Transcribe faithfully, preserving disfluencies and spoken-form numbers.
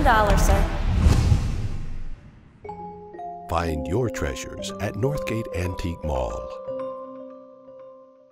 dollars, sir. Find your treasures at Northgate Antique Mall.